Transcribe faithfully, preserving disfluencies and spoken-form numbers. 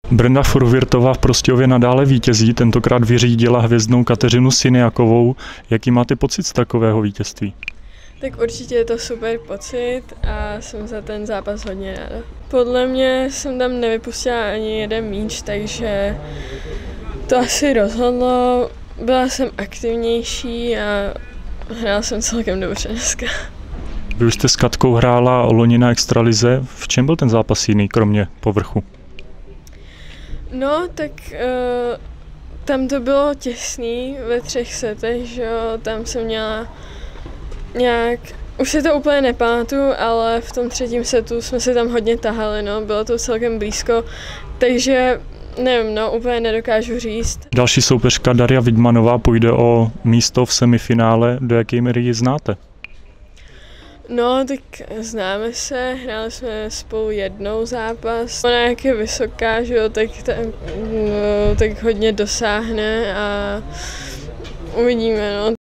Brenda Furwirtová v Prostějově nadále vítězí, tentokrát vyřídila hvězdnou Kateřinu Syniakovou. Jaký máte pocit z takového vítězství? Tak určitě je to super pocit a jsem za ten zápas hodně ráda. Podle mě jsem tam nevypustila ani jeden míč, takže to asi rozhodlo. Byla jsem aktivnější a hrála jsem celkem dobře dneska. Vy už jste s Katkou hrála loni na extralize. V čem byl ten zápas jiný, kromě povrchu? No, tak uh, tam to bylo těsný ve třech setech, že jo, tam jsem měla nějak, už si to úplně nepamatuju, ale v tom třetím setu jsme se tam hodně tahali, no, bylo to celkem blízko, takže nevím, no, úplně nedokážu říct. Další soupeřka Daria Vidmanová půjde o místo v semifinále, do jaké míry ji znáte? No, tak známe se, hráli jsme spolu jednou zápas. Ona jak je vysoká, že jo, tak, tak, no, tak hodně dosáhne a uvidíme, no.